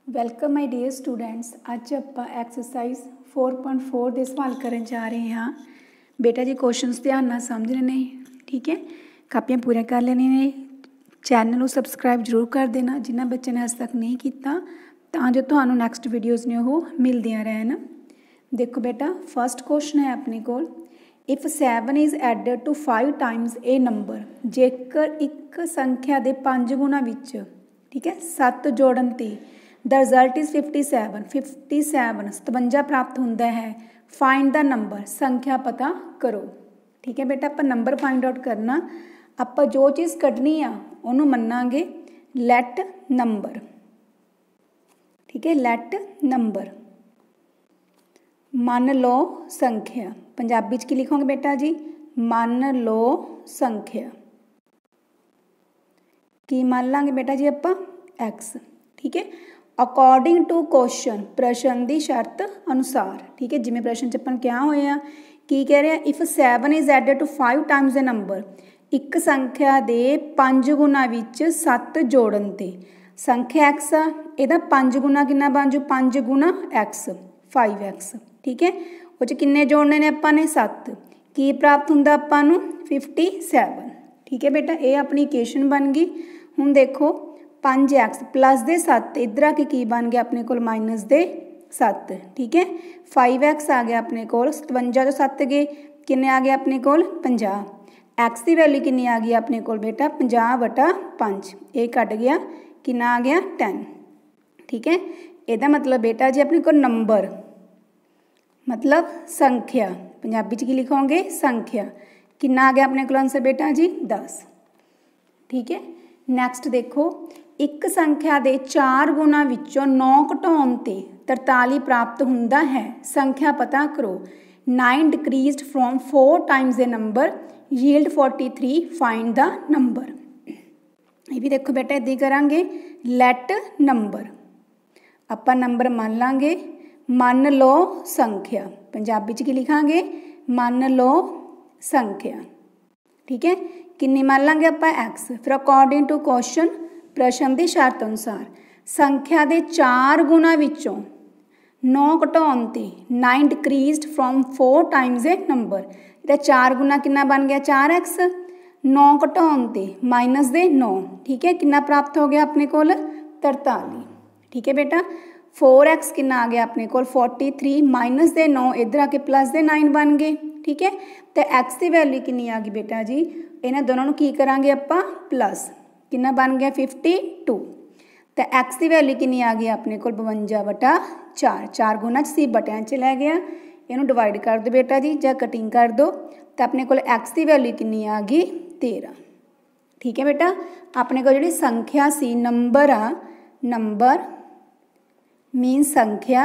Welcome my dear students. ਅੱਜ ਆਪਾਂ exercise 4.4 ਦੇ ਸਵਾਲ ਕਰਨ ਜਾ ਰਹੇ ਹਾਂ। ਬੇਟਾ ਜੀ ਕੁਐਸਚਨਸ ਧਿਆਨ ਨਾਲ ਸਮਝਣੇ ਨੇ, ਠੀਕ ਹੈ। ਕਾਪੀਆਂ ਪੂਰੀਆਂ ਕਰ ਲੈਣੀਆਂ ਨੇ। ਚੈਨਲ ਨੂੰ ਸਬਸਕ੍ਰਾਈਬ ਜ਼ਰੂਰ ਕਰ ਦੇਣਾ ਜਿਨ੍ਹਾਂ ਬੱਚਿਆਂ ਨੇ ਅਜੇ ਤੱਕ ਨਹੀਂ ਕੀਤਾ, ਤਾਂ ਜੋ ਤੁਹਾਨੂੰ ਨੈਕਸਟ ਵੀਡੀਓਜ਼ ਨੇ ਉਹ ਮਿਲਦੀਆਂ ਰਹਿਣ। ਦੇਖੋ ਬੇਟਾ, ਫਸਟ ਕੁਐਸਚਨ ਹੈ ਆਪਣੇ ਕੋਲ, if 7 is added to 5 times a number, ਜੇਕਰ ਇੱਕ ਸੰਖਿਆ ਦੇ 5 ਗੁਣਾ ਵਿੱਚ, ਠੀਕ ਹੈ, 7 ਜੋੜਨ 'ਤੇ द रिजल्ट इज़ 57 57 प्राप्त होता है। फाइंड द नंबर, संख्या पता करो। ठीक है बेटा, आप नंबर फाइंड आउट करना, आप जो चीज़ कढ़नी आ उन्होंने मनांगे लैट नंबर। ठीक है, लैट नंबर मान लो संख्या। पंजाबी च की लिखोगे बेटा जी, मान लो संख्या। की मान लांगे बेटा जी आप एक्स। ठीक है, अकॉर्डिंग टू क्वेश्चन, प्रश्न की शर्त अनुसार। ठीक है, जिमें प्रश्न च अपन क्या होया की कह रहे, if 7 is added to 5 times the number, एक संख्या दे 5 गुना विच 7 जोड़न ते संख्या एक्स आ, इहदा 5 गुना कितना बन जू, 5 गुना एक्स 5x। ठीक है, वो किन्ने जोड़ने ने आपां ने 7, की प्राप्त हुंदा आपां नूं 57। ठीक है बेटा, ये अपनी इक्वेशन बन गई। हुण देखो 5x प्लस दे 7, इधर आके की बन गया अपने को माइनस दे 7। ठीक है, 5x आ गया अपने को 57 तो 7 गए किन्ने आ गया अपने को 50। x की वैल्यू किन्नी आ गई अपने को बेटा 50/5, ये कट गया किन्ना आ गया 10। ठीक है, ਇਹਦਾ मतलब बेटा जी अपने को नंबर मतलब संख्या, पंजाबी च की लिखोगे संख्या, किन्ना आ गया अपने को आंसर बेटा जी 10। ठीक है, नैक्सट देखो, एक संख्या के 4 गुणा विचों 9 घटाउण ते 43 प्राप्त हुंदा है, संख्या पता करो। 9 decreased from 4 times a number yield 43, find the number. ये भी देखो बेटा इदां करांगे, लैट नंबर, आपां नंबर मान लांगे, मान लो संख्या। पंजाबी च की लिखांगे, मान लो संख्या। ठीक है, किन्नी मान लांगे आपां एक्स। फिर अकॉर्डिंग टू क्वेश्चन, प्रश्न की शर्त अनुसार, संख्या के 4 गुणा विचों 9 घटाउण ते 9 decreased from 4 times a number, इहदा 4 गुणा कितना बन गया 4x, 9 घटाउण ते माइनस दे 9। ठीक है, कितना प्राप्त हो गया अपने को 43। ठीक है बेटा, 4x कितना आ गया अपने को 43, माइनस दे 9, इधर आके प्लस दे 9 बन गए। ठीक है, तो x की वैल्यू कितनी आ गई बेटा जी, इन्होंने दोनों को की करांगे आपां प्लस, कितना बन गया 52। तो x की वैल्यू कितनी आ गई अपने को 52/4, 4 गुना सी बटियां च लै गया, इनू डिवाइड कर दो बेटा जी, या कटिंग कर दो, तो अपने को x की वैल्यू कितनी आ गई 13। ठीक है बेटा, अपने को जी संख्या सी नंबर आ, नंबर मीन संख्या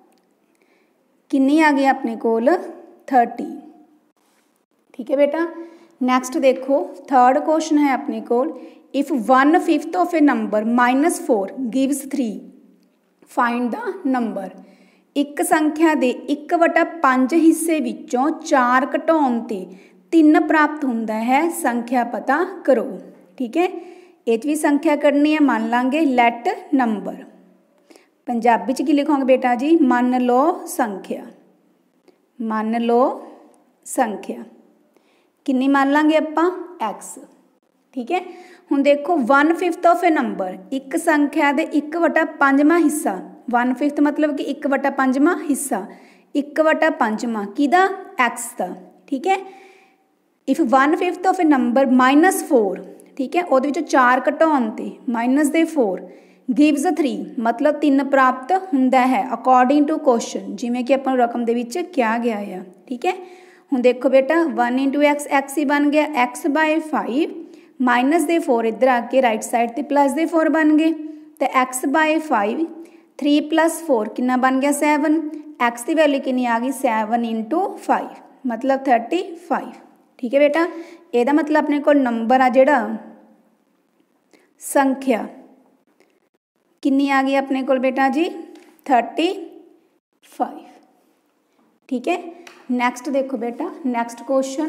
कितनी आ गई अपने को 30। ठीक है बेटा, नैक्सट देखो थर्ड क्वेश्चन है अपने को, if 1/5 of a number -4 gives 3, find the number. एक संख्या के 1/5 हिस्से विचों 4 घटाउण ते 3 प्राप्त होता है, संख्या पता करो। ठीक है, ये भी संख्या करनी है, मान लांगे लैट नंबर। पंजाबी च की लिखोगे बेटा जी, मान लो संख्या, मान लो संख्या, किन्नी मान लांगे आपां एक्स। ठीक है, हुण देखो 1/5 ऑफ ए नंबर, एक संख्या दे 1/5वां हिस्सा, 1/5 मतलब कि 1/5वां हिस्सा, 1/5वां किहदा एक्स दा। ठीक है, इफ 1/5 ऑफ ए नंबर -4, ठीक है, उहदे विचों 4 घटाउण ते माइनस दे 4 गिव्स 3, मतलब 3 प्राप्त हुंदा है, अकॉर्डिंग टू क्वेश्चन, जिमें कि आपां रकम दे विच किया गया है। ठीक है, हुण देखो बेटा 1 × x, x ही बन गया x/5, माइनस दे 4 इधर आके राइट साइड ते प्लस दे 4 बन गए, तो x/5, 3 + 4 कितना बन गया 7, x की वैल्यू कितनी आ गई 7 × 5 मतलब 35। ठीक है बेटा, ਇਹਦਾ मतलब अपने को नंबर आ जिहड़ा संख्या कितनी आ गई अपने को बेटा जी 35। ठीक है, नैक्सट देखो बेटा, next question,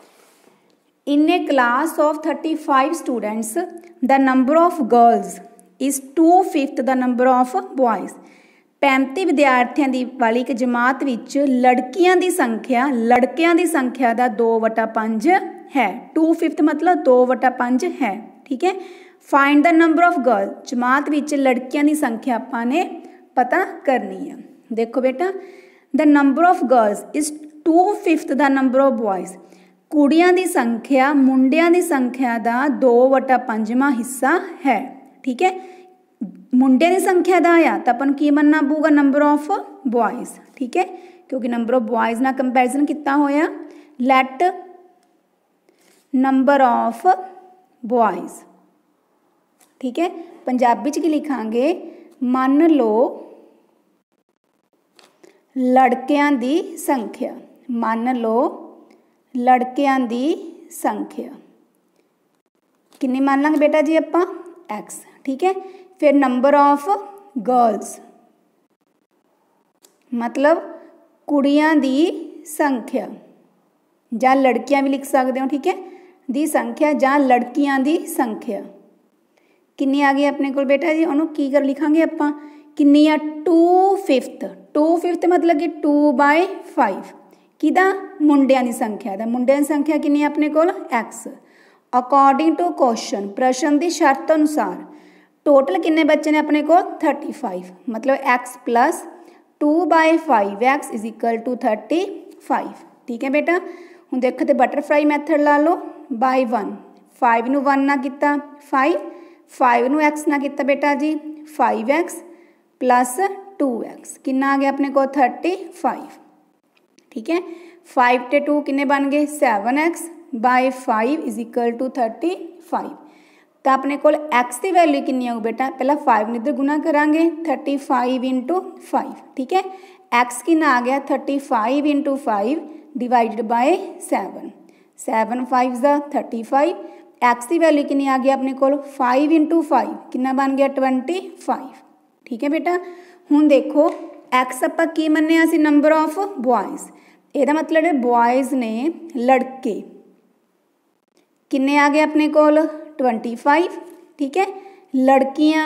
in a class of 35 students the number of girls is 2/5 the number of boys. 35 विद्यार्थियों की वाली एक जमात विच लड़कियां की संख्या लड़कियां की संख्या का 2/5 है। 2/5 मतलब 2/5 है। ठीक है। Find the number of girl, जमात विच लड़कियां की संख्या आपाने पता करनी है। देखो बेटा, the number of girls is 2/5 the number of boys. कुड़ियां की संख्या मुंडियां की संख्या का 2/5वां हिस्सा है। ठीक है। मुंडियां की संख्या का आ तो अपन की मनना पऊगा नंबर ऑफ बॉयज़। ठीक है, क्योंकि नंबर ऑफ बॉयज़ ना कंपैरिजन कितना होया। Let number of boys. ठीक है, पंजाबी च की लिखांगे, मान लो लड़कियां की संख्या। मान लो लड़कियां की संख्या कितनी मान लांगे बेटा जी आपां x। ठीक है, फिर नंबर ऑफ गर्ल्स मतलब कुड़ियां की संख्या या लड़कियां भी लिख सकते हो। ठीक है, दी संख्या या लड़कियां की संख्या कितनी आ गई अपने को बेटा जी, उन्होंने की कर लिखांगे आपां कितनी आ 2/5। 2/5 मतलब कि 2/5 किदा मुंडियां की संख्या दा। मुंडियां की संख्या कितनी अपने को x। अकॉर्डिंग टू क्वेश्चन प्रश्न की शर्त अनुसार टोटल किन्ने बच्चे ने अपने को 35 मतलब x plus 2/5x is equal to 35। ठीक है बेटा, हूँ देखो तो बटरफ्लाई मैथड ला लो बाय 1। 5 नू 1 ना किता 5, 5 नू x ना किता बेटा जी 5x प्लस 2x कितना आ गया अपने को 35। ठीक है, 5 ते 2 किन्ने बन गए 7x bye 5 is equal to 35। तो अपने को x की वैल्यू कितनी आऊ बेटा, पहला 5 इधर गुना करांगे 35 इंटू 5। ठीक है, x कितना आ गया 35 इंटू 5 डिवाइडेड बाय 7। 7 5 35। x की वैल्यू कितनी आ गया अपने को 5 इंटू 5 कितना बन गया 25। ठीक है बेटा, हुण देखो x आपां की मन्निया सी नंबर ऑफ बॉयज़, ਇਹਦਾ मतलब है बॉयज़ ने लड़के किन्ने आ गए अपने को 25। ठीक है, लड़कियां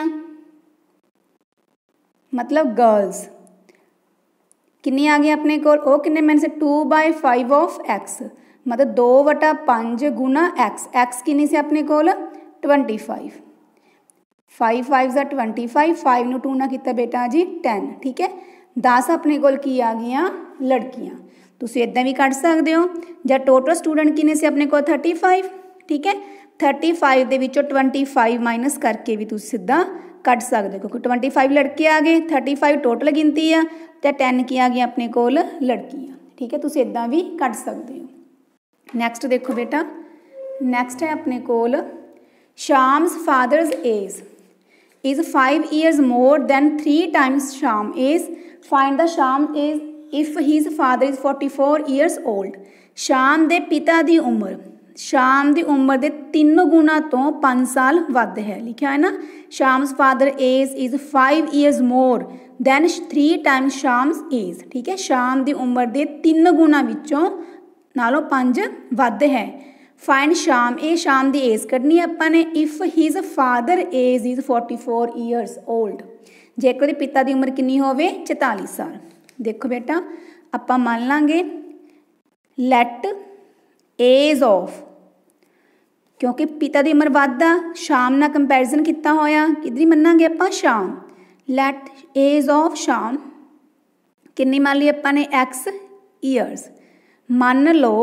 मतलब गर्ल्स किन्नी आ गई अपने को वो किन्ने मैंने से 2/5 ऑफ x मतलब 2/5 गुना x। x किन्नी से अपने को 25। 5 5 25, 5 नू 2 ना किता बेटा जी 10। ठीक है, 10 अपने को की आ गई लड़कियां। तुसीं इदां भी कढ़ सकते हो या टोटल स्टूडेंट किन्ने से अपने को 35। ठीक है, 35 दे विचों 25 माइनस करके भी तुसीं सीधा कढ़ सकते हो, क्योंकि 25 लड़के आ गए, 35 टोटल गिनती है तो 10 की आ गई अपने को लड़कियां। ठीक है, तुसीं इदां भी कढ़ सकते हो। नैक्सट देखो बेटा, नैक्सट है अपने को Sham's father's age is 5 years more than 3 times Sham is. Find the Sham is if his father is 44 years old. शाम दे पिता दी उम्र शाम दी उम्र दे 3 गुना तो 5 साल वध है। लिखा है ना, Sham's father age is 5 years more than 3 times Sham's age. ठीक है, शाम दी उम्र दे 3 गुना विचों नालों 5 वध है। फाइंड शाम, ये शाम की एज कढ़नी आपां ने। If his father age is 44 years old, जेकर पिता की उम्र कितनी होवे 44 साल। देखो बेटा, आपां मान लांगे लैट एज ऑफ, क्योंकि पिता की उम्र वधदा शाम ना कंपैरिजन कितना होया किधरी मन्नांगे आपां शाम। लैट एज ऑफ शाम कितनी मान ली आपां ने x ईयर्स। मान लो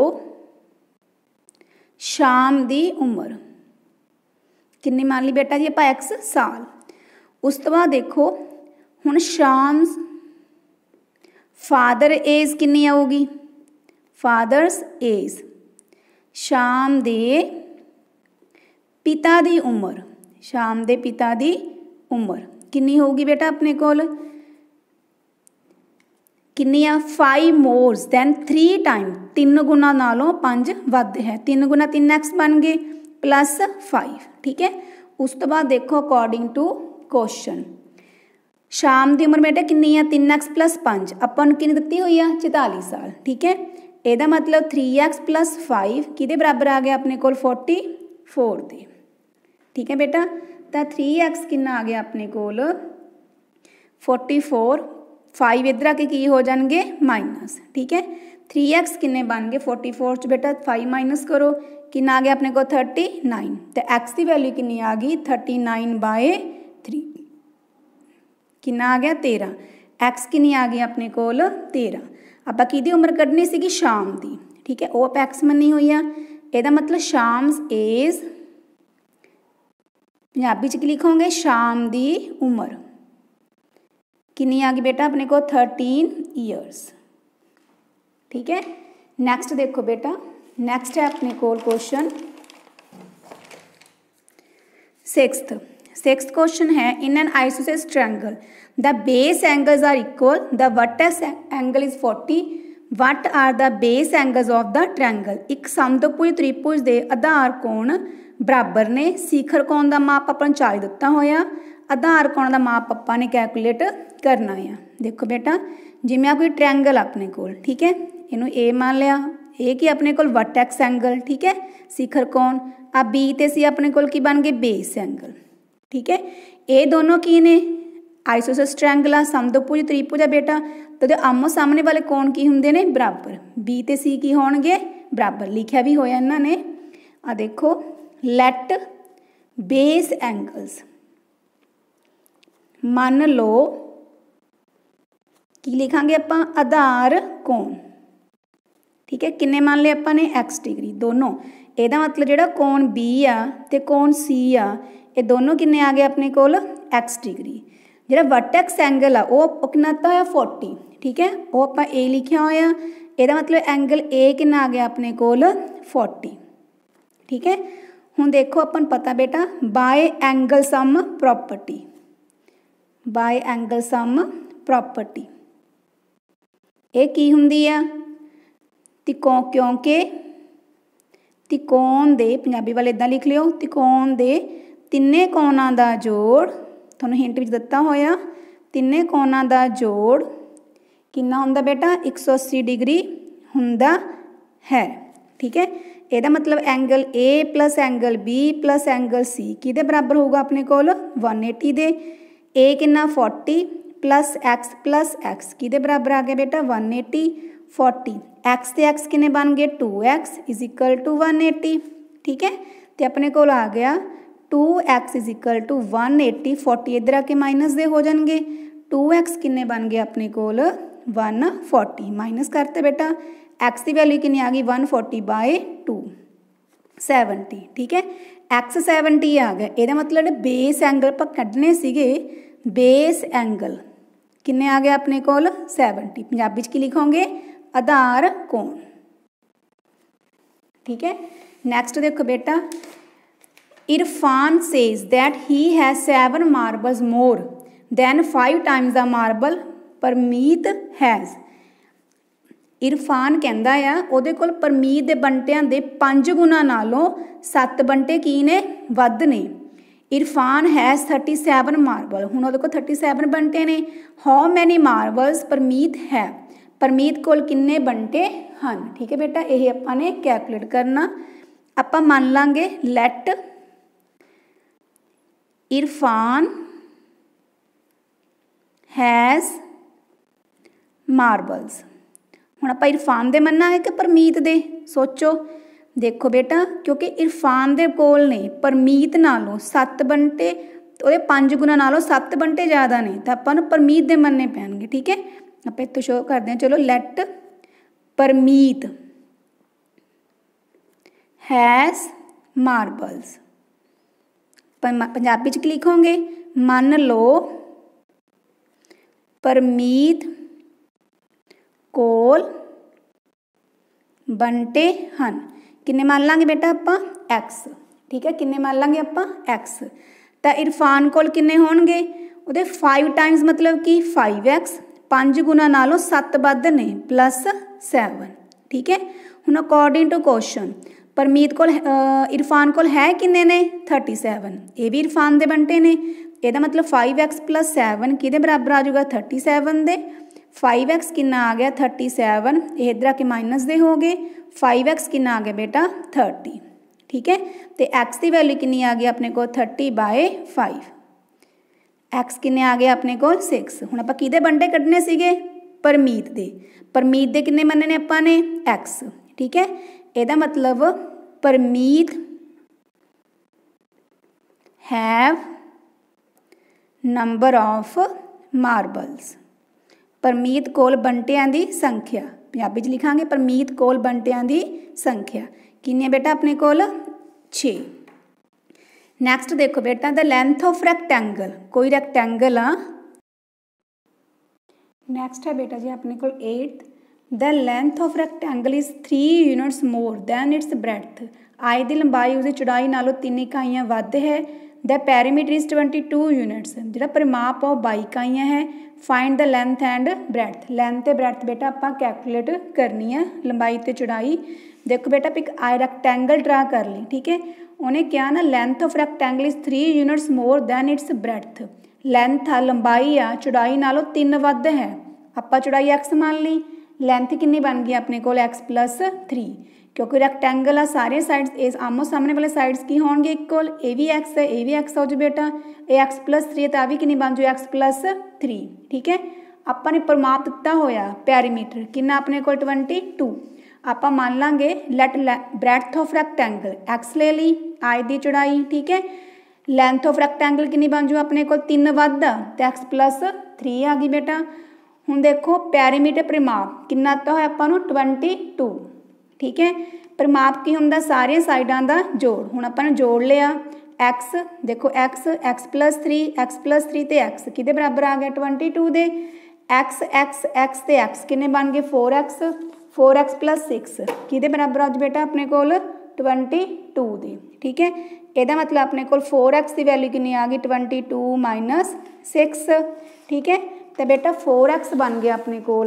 शाम की उम्र कितनी मान ली बेटा जी आप x साल। उस तो बाद देखो हुण शाम फादर एज कितनी आऊगी, फादर्स एज शाम दे पिता की उम्र, शाम दे पिता की उम्र कितनी होगी बेटा अपने कोल कितनी आ 5 more than 3 times 3 गुना नालों 5 वध है। 3 गुना 3x बन गए प्लस 5। ठीक है, उस तो बाद देखो अकॉर्डिंग टू क्वेश्चन शाम की उम्र बेटा कितनी है 3x प्लस 5 अपन कितनी दिती हुई है 44 साल। ठीक है, ਇਹਦਾ मतलब 3x प्लस 5 किहदे बराबर आ गया अपने को 44 दे। ठीक है बेटा, तो 3x कितना आ गया अपने कोल 44, 5 इधर आके की हो जाएंगे माइनस, ठीक है। 3x किन्ने बन गए 44 च बेटा 5 माइनस करो, कितना आ गया अपने को 39, तो x की वैल्यू कितनी आ गई 39/3, कितना आ गया 13, x कितनी आ गई अपने कोल 13। ਆਪਾਂ ਕਿਹਦੀ ਉਮਰ ਕੱਢਣੀ ਸੀਗੀ ਸ਼ਾਮ ਦੀ, ਠੀਕ ਹੈ, ਉਹ ਆਪਾਂ x ਮੰਨੀ ਹੋਈ ਆ। ਇਹਦਾ ਮਤਲਬ ਸ਼ਾਮਸ ਏਜ ਪੰਜਾਬੀ ਚ ਕੀ ਲਿਖੋਗੇ ਸ਼ਾਮ ਦੀ ਉਮਰ कितनी आ गई बेटा अपने को 13 ईयर्स, ठीक है। नेक्स्ट देखो बेटा, नेक्स्ट है अपने को क्वेश्चन 6th क्वेश्चन है in an isosceles triangle the base angles are equal the vertex angle is 40 what are the base angles of the triangle. एक समद्विभुज त्रिभुज के आधार कोण बराबर ने, शिखर कोण का माप अपन 40 दिता होया, आधार कोण का माप अपा ने कैलकुलेट करना है। देखो बेटा जिमें आ कोई ट्रायंगल अपने कोल, ठीक है, इनू ए मान लिया, ए की अपने कोल वर्टेक्स एंगल, ठीक है, शिखर कोण आ बी ते सी अपने कोल की बन गए बेस एंगल, ठीक है। ये दोनों की ने आइसोसेलेस ट्रायंगल आ, समद्विभुज त्रिभुज आ बेटा, तो आमो सामने वाले कोण की होंगे ने बराबर, बी ते सी की होणगे बराबर, लिखा भी होया इन्होंने आ देखो लैट बेस एंगल्स मान लो की लिखांगे आप आधार कोण, ठीक है, किन्ने मान लिया अपन ने x डिग्री दोनों, ਇਹਦਾ मतलब ਜਿਹੜਾ कोण B आ ते कोण C आ ये दोनों किन्ने आ गए अपने कोल x डिग्री। ਜਿਹੜਾ वर्टेक्स एंगल आ वो कितना ता है 40, ठीक है, वो आप A लिखा होया, ਇਹਦਾ मतलब एंगल A कितना आ गया अपने कोल 40, ठीक है। हुण देखो अपन पता बेटा by angle sum property, by angle sum property ये की हुंदी आ क्योंकि त्रिकोण दे पंजाबी वाले इदां लिख लियो त्रिकोण दे तिन्ने कोणां दा जोड़, तुहानूं हिंट विच दित्ता होया तिन्ने कोणां दा जोड़ किन्ना हुंदा बेटा 180 डिग्री हुंदा है, ठीक है। ਇਹਦਾ मतलब angle A plus angle B plus angle C किहदे बराबर होगा अपने कोल 180 दे, A किन्ना 40 प्लस x किहदे बराबर आ गया बेटा 180, 40 x ते x किन्ने बन गए 2x इज इक्वल टू 180, ठीक है, तो अपने कोल आ गया 2x इज इक्वल टू 180, 40 इधर आके माइनस दे हो जाएंगे, 2x किन्ने बन गए अपने कोल 140, माइनस करते बेटा x की वैल्यू कितनी आ गई 140/2 70, ठीक है, x 70 आ गया। ਇਹਦਾ मतलब बेस एंगल ਆਪਾਂ ਕੱਢਨੇ ਸੀਗੇ बेस एंगल किन्ने आ गया अपने कोल 70, पंजाबी की लिखोगे आधार कोण, ठीक है। नेक्स्ट देखो बेटा Irfan says that he has 7 marbles more than 5 times the marble Parmeet has. Irfan कहता है ਉਹਦੇ ਕੋਲ परमीत ਦੇ ਬੰਟਿਆਂ ਦੇ 5 ਗੁਣਾ ਨਾਲੋਂ 7 ਬੰਟੇ ਕੀ ਨੇ ਵੱਧ ਨੇ। इरफान हैज़ 37 मार्बल, हुण ਉਹਦੇ ਕੋਲ 37 ਬੰਟੇ ਨੇ। हाउ मैनी मार्बल्स परमीत है, परमीत कोल किन्ने ਬੰਟੇ ਹਨ, ठीक है बेटा, ਇਹ ਆਪਾਂ ਨੇ कैलकुलेट करना। ਆਪਾਂ ਮੰਨ ਲਾਂਗੇ ਲੈਟ इरफान हैज़ मार्बल्स, हुण आपां इरफान दे मन्ना है कि परमीत दे, सोचो। देखो बेटा क्योंकि इरफान दे कोल ने परमीत नालों 7 ਬੰਟੇ, ਉਹਦੇ 5 गुना नालों 7 ਬੰਟੇ ज़्यादा ने, तो आपां नूं परमीत दे मन्ने पैणगे, ठीक है। आपां इत्थों शो करते हैं, चलो let Parmeet has marbles, Punjabi च लिखोगे मान लो परमीत कोल ਬੰਟੇ ਹਨ, किन्ने मान लांगे बेटा आपां x, ठीक है, किन्ने मान लांगे आपां x, तो इरफान कोल किन्ने होणगे ਉਹਦੇ 5 टाइम्स मतलब कि 5x 5 गुना नालों 7 ਵੱਧ ने प्लस 7, ठीक है। हुण अकॉर्डिंग टू क्वेश्चन परमीत कोल इरफान कोल है किन्ने ने 37, ये भी इरफान दे ਬੰਟੇ ने, ਇਹਦਾ मतलब 5x प्लस 7 किहदे बराबर आ जाऊगा 37 दे, 5x किन्ना आ गया 37, ये इधर आके माइनस दे हो गए, 5x किन्ना आ गया बेटा 30, ठीक है। तो एक्स की वैल्यू कितनी आ गई अपने को 30/5, एक्स किन्ने आ गए अपने को 6। हुण आपां किहदे बंडे कड्ढने सीगे परमीत दे, परमीत दे किन्ने मन्ने ने आपां ने एक्स, ठीक है। इहदा मतलब Parmeet have number of marbles, Parmeet कोल बंटियां दी संख्या, पंजाबी च लिखांगे परमीत कोल बंटियां दी संख्या किन्नी बेटा अपने कोल 6। नैक्सट देखो बेटा द लेंथ ऑफ रैक्टेंगल, कोई रैक्टेंगल आ, नैक्सट है बेटा जी अपने को 8, the length of rectangle is 3 units more than its breadth, आई की लंबाई उसकी चौड़ाई नालों 3 इकाइयां वध है, द पैरीमीटर इज 22 यूनिट्स, जो परिमाप आ 22 इकाइयां है, find the length and breadth, length ते ब्रैथ बेटा आपां कैलकुलेट करनी है, लंबाई ते चौड़ाई। देखो बेटा एक आई रैक्टेंगल ड्रा कर ली, ठीक है, उन्हें क्या ना length of rectangle is 3 units more than its breadth, length आ लंबाई आ चौड़ाई नालों 3 वध है, आपां चौड़ाई एक्स मान ली, लेंथ कितनी बन गई अपने को x+3, क्योंकि रैक्टेंगल आ सारे साइड्स इस आमो सामने वाले साइड्स की होंगे इक्वल, ये भी एक्स है ये भी एक्स हो जाए बेटा, ये x+3 है तो आ भी कितनी बन जाए x+3, ठीक है। आपां ने परमाप दिता होया पैरीमीटर कितना अपने को 22, आप मान लाँगे let breadth of rectangle x ले ली, आई की चौड़ाई, ठीक है, लेंथ ऑफ रैक्टेंगल कितनी बन जू अपने को 3 वध तो x+3 आ गई बेटा। हुण देखो पैरीमीटर परिमाप कितना आता है आपां नूं 22, ठीक है, परिमाप की हुंदा सारे साइडां दा जोड़, हुण आपां ने जोड़ लिया एक्स, देखो एक्स x+3 ते एक्स किहदे बराबर आ गया 22 दे, एक्स ते एक्स किन्ने बन गए 4x + 6 किहदे बराबर आज बेटा अपने कोल 22 दे, ठीक है। ਇਹਦਾ मतलब अपने को 4x की वैल्यू कितनी आ गई 22 - 6, ठीक है। तो बेटा 4x बन गया अपने कोल,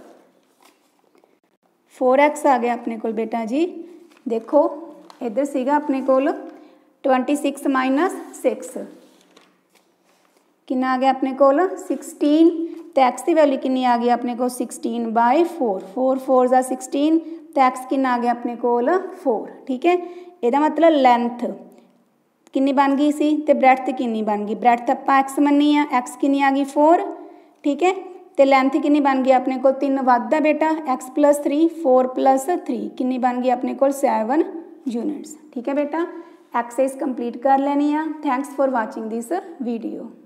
4x आ गया अपने कोल बेटा जी, देखो इधर सीगा अपने कोल 26 - 6 कितना आ गया अपने कोल 16, तो एक्स की वैल्यू कितनी आ गई अपने को 16/4, 4 4 = 16, तो एक्स कितना आ गया अपने कोल 4, ठीक है। ਇਹਦਾ मतलब लेंथ कितनी बन गई सी ते ब्रैथ कितनी बन गई, ब्रैथ आपां एक्स मन्नी आ, एक्स कितनी आ गई 4, ठीक है, तो लेंथ कितनी बन गई अपने को 3 वध बेटा x+3, 4 + 3 कितनी बन गई अपने को 7 यूनिट्स, ठीक है बेटा। एक्सरसाइज कंप्लीट कर लेनी है। Thanks for watching this video.